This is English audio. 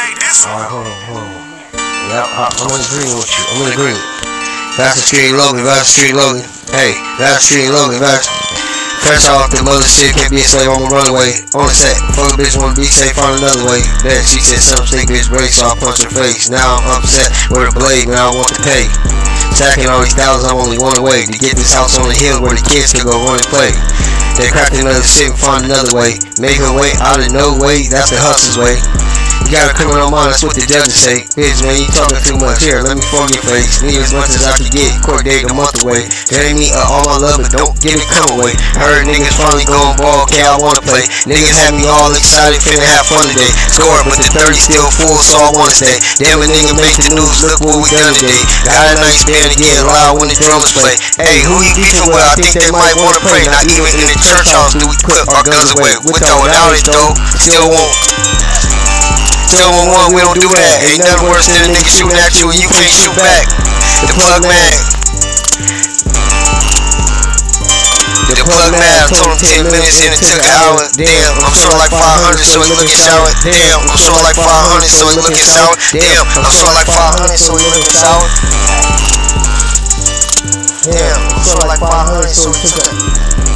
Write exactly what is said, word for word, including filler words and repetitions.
Alright, hold on, hold on. Yep, I'm in agreement with you. I'm in agreement. Vassar Street Logan, Vassar Street Logan. Hey, Vassar Street Logan, Vassar. Fresh off the mother shit, can't be a slave, I'ma run away. On the set, fuck a bitch, wanna be safe, find another way. Then she said some stick bitch break, so I punch her face. Now I'm upset with a blade, now I want to pay. Stacking all these thousands, I'm only one away to get this house on the hill where the kids can go run and play. They cracked another shit and find another way. Make her way out of no way, that's the hustler's way. You got a criminal mind, that's what the judges say. Bitch, man, you talking too much. Here, let me form your face. Need as much as I can get. Court date a month away. That ain't me, uh, all my love, but don't give it come away. Heard niggas finally going ball, okay, I wanna play. Niggas had me all excited, finna have fun today. Score, but the thirty still full, so I wanna stay. Damn, a nigga make the news, look what we done today. Got a nice band again, loud when the drums play. Hey, who you beefing with? I think they might wanna pray. Not even in the church house do we put our guns away. With or without it, though, still won't. Still one one, we don't do that. Ain't nothing worse than a nigga shooting at you and you can't shoot back. The plug man. The plug man, I told him ten minutes and it took an hour. Damn, I'm sort like five hundred, so he looking sour. Damn, I'm sort like five hundred, so he looking sour. Damn, I'm sort like five hundred, so he looking sour. Damn, I'm sort like five hundred, so he took a